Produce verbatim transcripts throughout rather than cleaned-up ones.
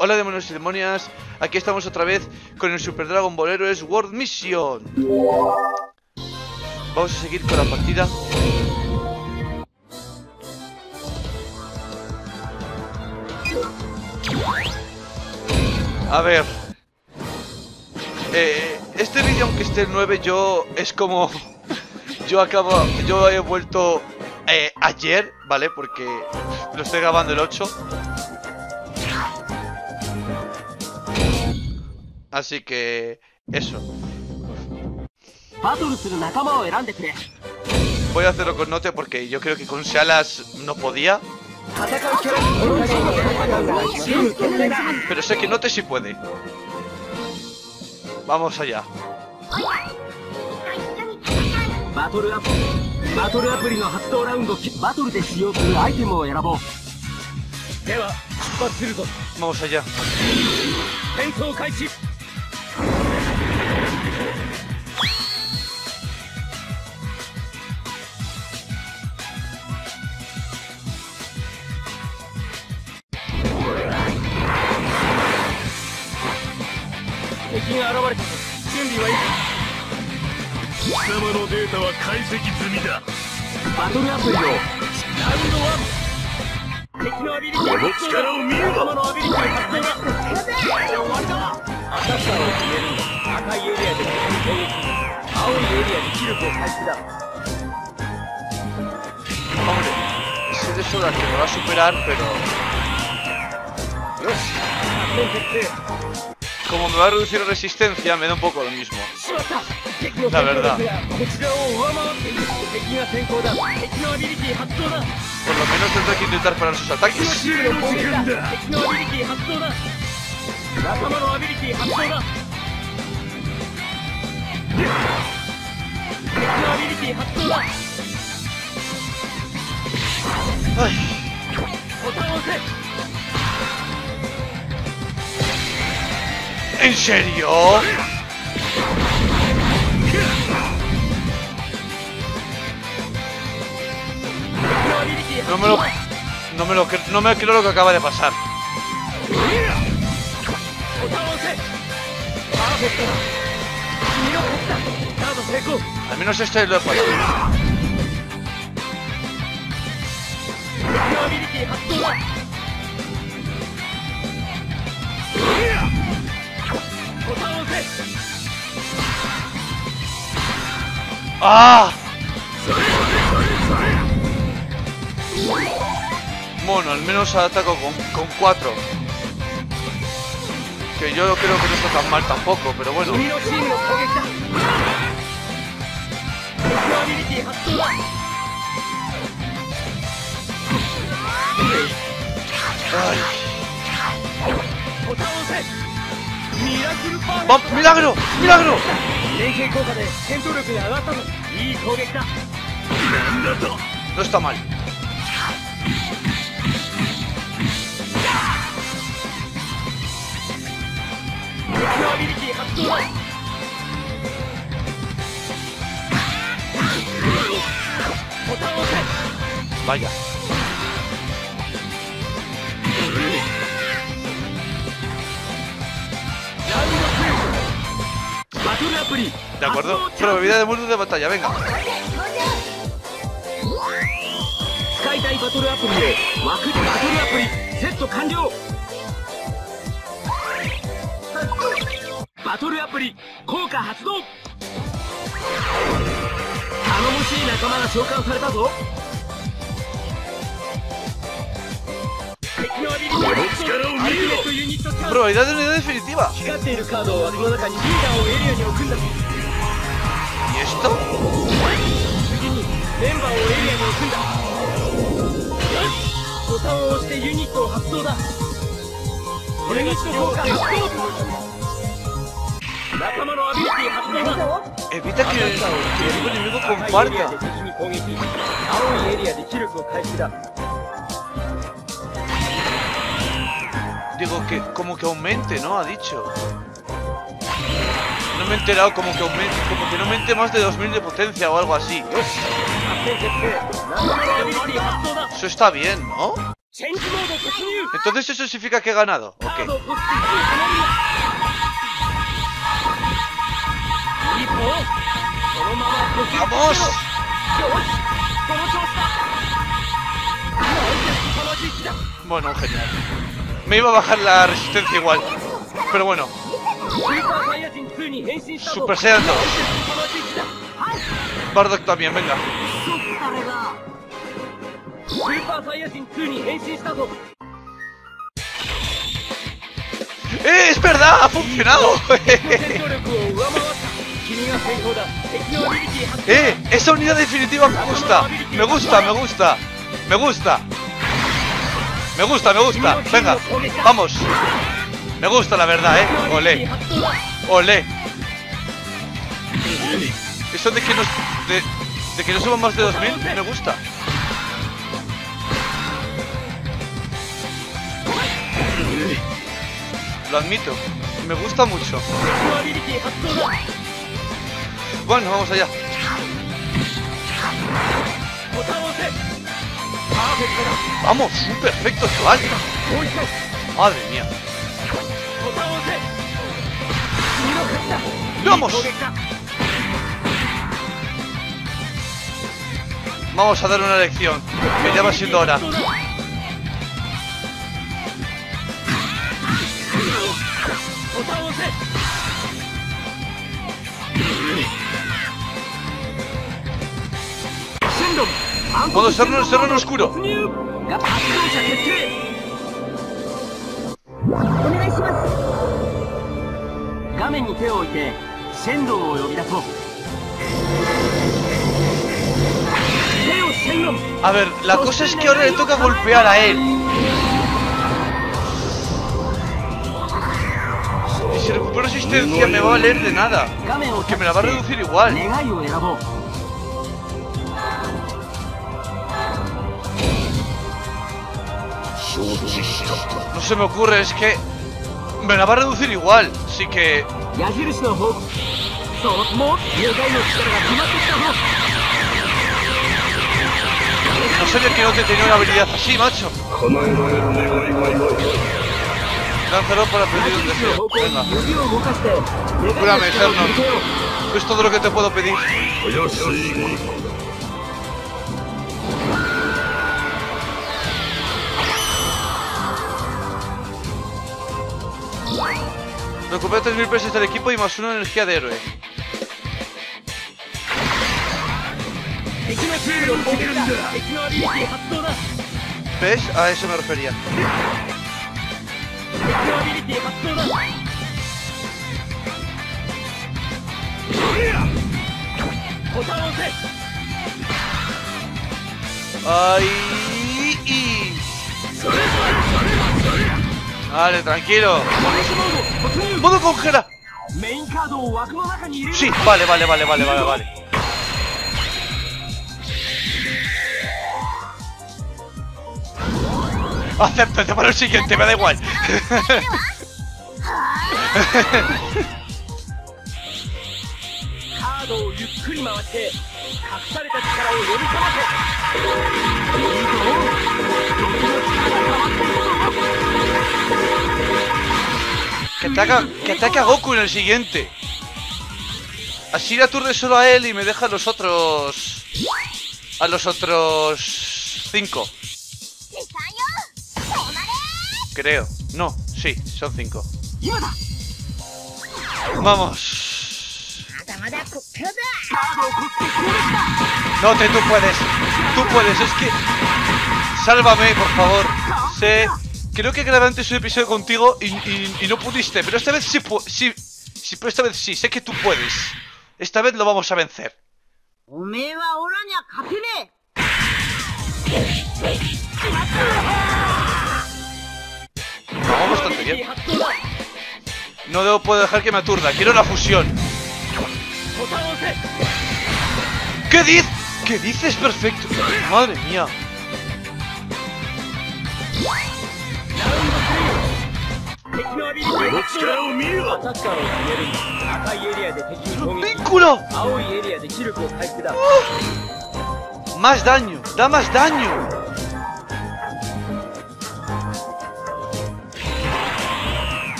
Hola demonios y demonias, aquí estamos otra vez con el Super Dragon Ball Heroes World Mission. Vamos a seguir con la partida. A ver, eh, este vídeo, aunque esté el nueve, yo es como yo acabo, yo he vuelto eh, ayer, ¿vale? Porque lo estoy grabando el ocho. Así que eso. Voy a hacerlo con Note porque yo creo que con Salas no podía. Pero sé que Note sí puede. Vamos allá. Vamos allá. Hombre, sé de sobra que me va a superar, pero como me va a reducir la resistencia, me da un poco lo mismo. La verdad. Por lo menos tendré que intentar parar sus ataques. Ay. ¿En serio? No me lo... No me lo... No me creo lo que acaba de pasar. Al menos este lo he fallado. ¡Ah! Bueno, al menos ataco con, con cuatro. Que yo creo que no está tan mal tampoco, pero bueno. Ay. ¡Oh, milagro! ¡Milagro! No está mal. Vaya. De acuerdo, probabilidad de muerte de batalla, venga. Probabilidad de unidad definitiva. ¿Y esto? Evita que el, que el enemigo comparta. Digo que como que aumente, ¿no? Ha dicho. No me he enterado, como que aumente, como que no aumente más de dos mil de potencia o algo así. Eso está bien, ¿no? Entonces eso significa que he ganado. Ok. ¡Vamos! Bueno, genial. Me iba a bajar la resistencia igual. Pero bueno. Super Saiyan dos. Bardock también, venga. ¡Eh! ¡Es verdad! ¡Ha funcionado! ¡Eh! Esa unidad definitiva me gusta. Me gusta, me gusta. Me gusta. Me gusta, me gusta. Venga, vamos. Me gusta la verdad, eh. Olé. Olé. Eso de que nos... De, de que no suban más de dos mil, me gusta. Lo admito. Me gusta mucho. Bueno, vamos allá. Vamos, un perfecto chaval. Madre mía. ¡Vamos! Vamos a dar una lección, que ya va siendo hora. Modo serrano, serrano oscuro. A ver, la cosa es que ahora le toca golpear a él. Y si recupero asistencia me va a valer de nada, porque me la va a reducir igual. No se me ocurre, es que me la va a reducir igual, así que... No sabía que no te tenía una habilidad así, macho. Lánzalo para pedir un deseo. Venga. Cúrame, Cernon. Es todo lo que te puedo pedir. Recupera tres mil pesos del equipo y más una energía de héroe. ¿Ves? A eso me refería. Ay, y... Vale, tranquilo. ¡Modo congela! Sí, vale, vale, vale, vale, vale, vale. Acéptate para el siguiente, me da igual. Que ataca, que ataque a Goku en el siguiente. Así le aturde solo a él y me deja a los otros... A los otros... Cinco. Creo. No, sí, son cinco. Vamos. No, te, tú puedes. Tú puedes, es que... Sálvame, por favor. Sé... Creo que grabé antes un episodio contigo y, y, y no pudiste, pero esta vez sí, sí, sí, pero esta vez sí, sé que tú puedes. Esta vez lo vamos a vencer. Vamos bastante bien. No debo puedo dejar que me aturda, quiero la fusión. ¿Qué dices? ¿Qué dices? Perfecto. Madre mía. ¡Vínculo! ¡Oh! Más daño, da más daño.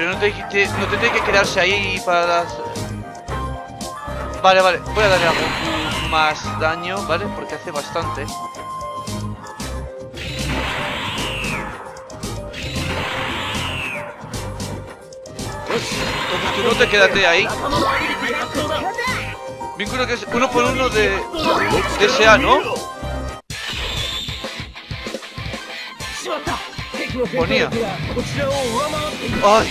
Pero no, te, te- no te tiene que quedarse ahí para las... Vale, vale, voy a darle a Goku más daño, ¿vale? Porque hace bastante. Entonces tú no te quédate ahí. Vínculo que es uno por uno de, de ese A, ¿no? Ponía. Ay.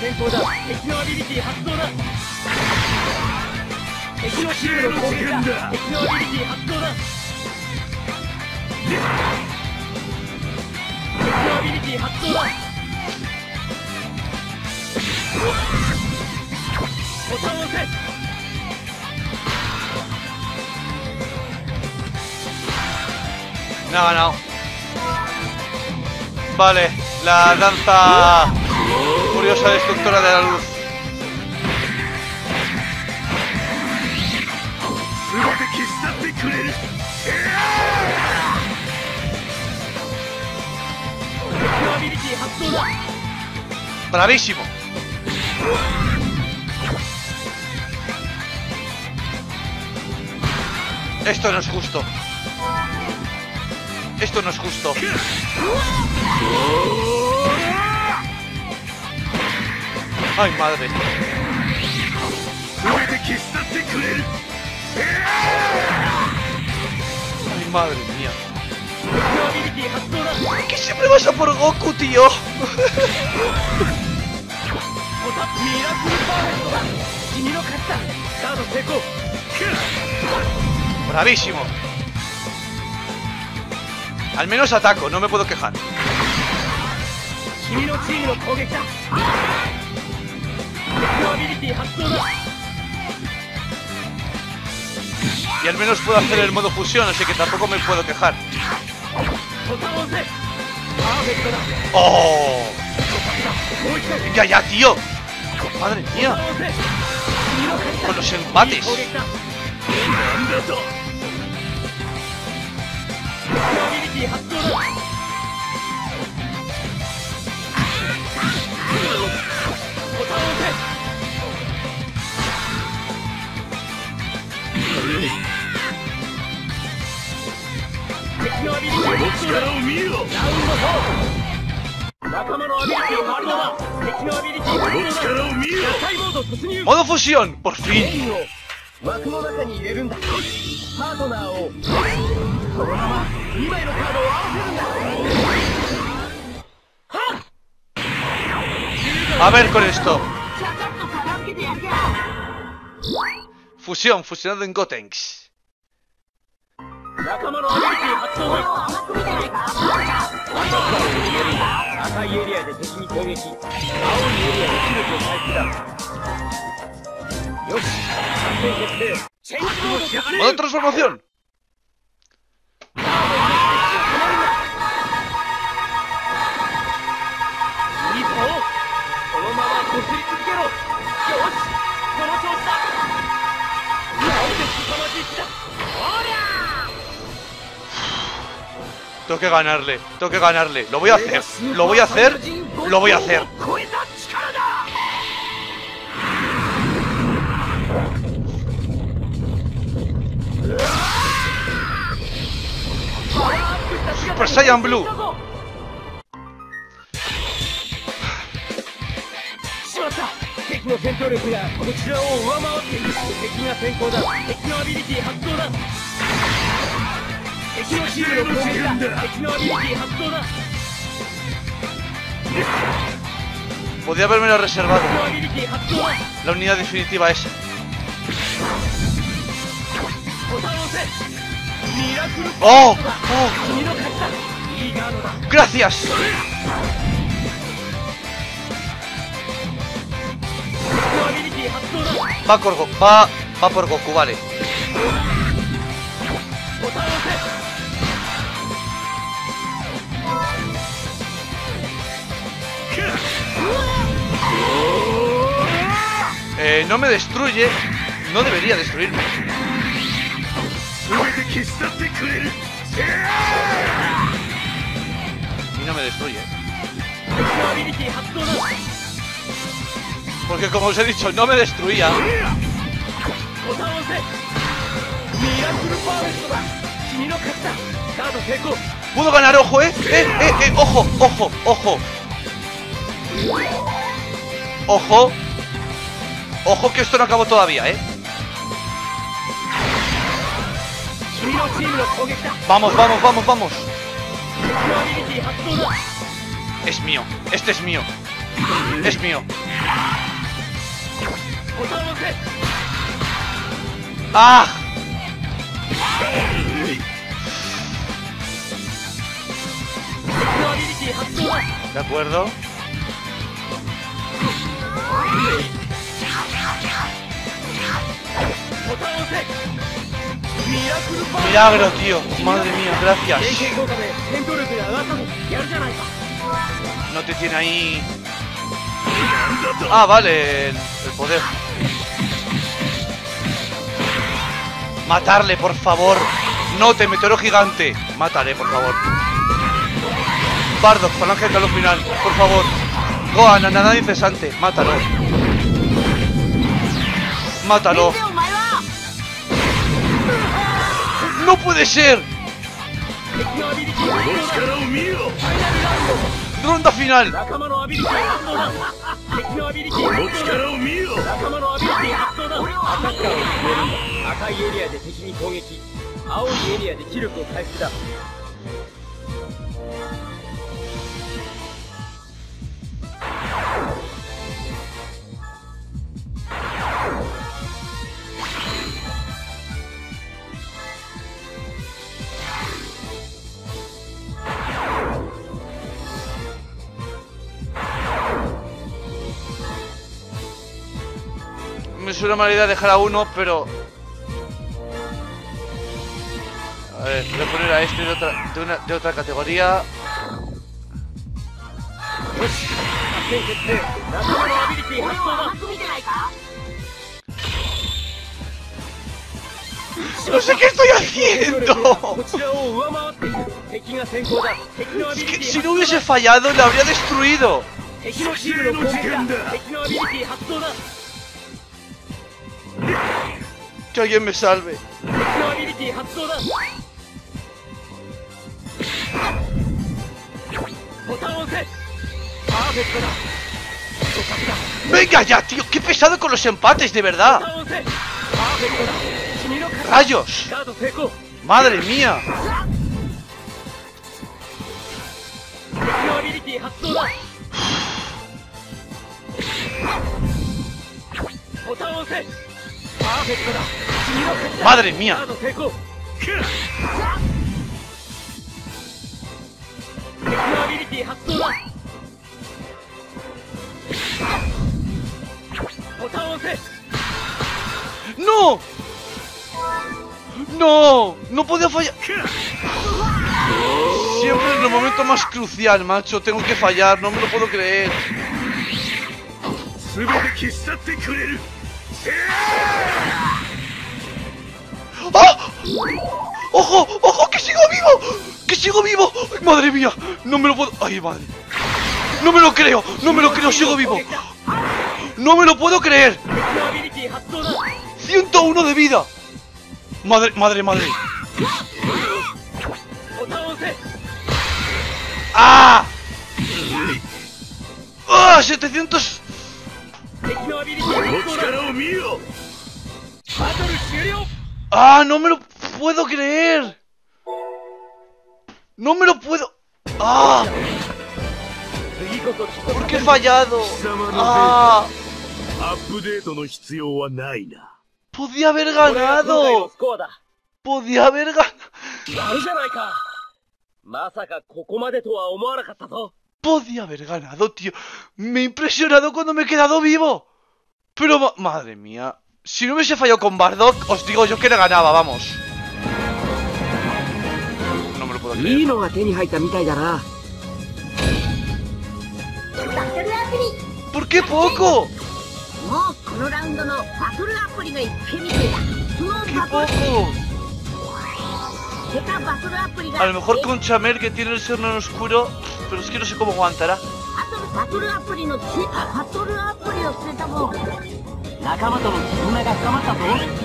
No, no. Vale, la danza curiosa destructora de la luz. Bravísimo. Esto no es justo. Esto no es justo. Ay, madre. Ay, madre mía. ¿Qué siempre vas a por Goku, tío? Bravísimo. Al menos ataco, no me puedo quejar. Y al menos puedo hacer el modo fusión, así que tampoco me puedo quejar. ¡Oh! ¡Venga ya, tío! ¡Madre mía! Con los empates. ¡Modo fusión! ¡Por fin! A ver con esto. Fusión, fusionado en Gotenks. ¡Modo transformación! Tengo que ganarle, tengo que ganarle. Lo voy a hacer, lo voy a hacer, lo voy a hacer. Super Saiyan Blue. Podría haberme reservado. La unidad definitiva esa. ¡Oh! ¡Oh! ¡Gracias! Va por Goku, va, va por Goku, vale. Eh, no me destruye. No debería destruirme. Y no me destruye. Porque como os he dicho, no me destruía. Puedo ganar, ojo, eh. Eh, eh, eh, ojo, ojo, ojo. Ojo. Ojo que esto no acabó todavía, eh. Vamos, vamos, vamos, vamos. Es mío, este es mío. Es mío. ¡Ah! De acuerdo. Milagro, tío. Madre mía, gracias. No te tiene ahí. Ah, vale, el, el poder. Matarle, por favor. No, te meteoro gigante. Mátale, por favor. Bardock, falange de calor final, por favor. Gohan, nada incesante. Mátalo. Mátalo. ¡No puede ser! ¡Ronda final! Es una mala idea dejar a uno, pero... A ver, voy a poner a este de otra, de una, de otra categoría. ¡No sé qué estoy haciendo! Es que si no hubiese fallado, lo habría destruido. Que alguien me salve. Venga ya, tío. Qué pesado con los empates, de verdad. ¡Rayos! ¡Madre mía! ¡Madre mía! ¡No! ¡No! ¡No podía fallar! Siempre en el momento más crucial, macho. Tengo que fallar, no me lo puedo creer. ¡Ah! ¡Ojo! ¡Ojo! ¡Que sigo vivo! ¡Que sigo vivo! ¡Ay, madre mía! No me lo puedo... ¡Ay, madre! ¡No me lo creo! ¡No me lo creo! ¡Sigo vivo! ¡No me lo puedo creer! ¡ciento uno de vida! ¡Madre, madre, madre! ¡Ah! ¡Ah! ¡setecientos! ¡Ah! ¡No me lo puedo creer! ¡No me lo puedo! ¡Ah! ¿Por qué he fallado? ¡Ah! ¡Podía haber ganado! ¡Podía haber ganado! ¡Podía haber ganado, tío! Me he impresionado cuando me he quedado vivo. Pero, ma madre mía. Si no hubiese fallado con Bardock, os digo yo que le ganaba, vamos. No me lo puedo creer. ¿Por qué poco? ¡Qué poco! A lo mejor con Chamel, que tiene el Serno oscuro, pero es que no sé cómo aguantará. あとバトルアプリのちバトルアプリを捨てたもん。仲間との絆が深まったぞ。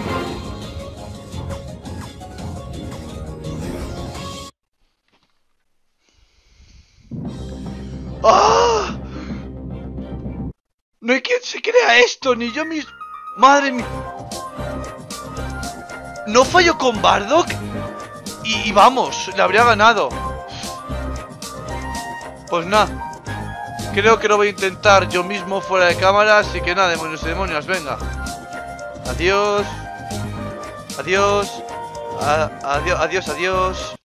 ¡Ah! No hay quien se crea esto, ni yo mismo. Madre mía. No falló con Bardock. Y, y vamos, le habría ganado. Pues nada. Creo que lo voy a intentar yo mismo fuera de cámara. Así que nada, demonios y demonios, venga. Adiós. Adiós. A- adiós, adiós, adiós.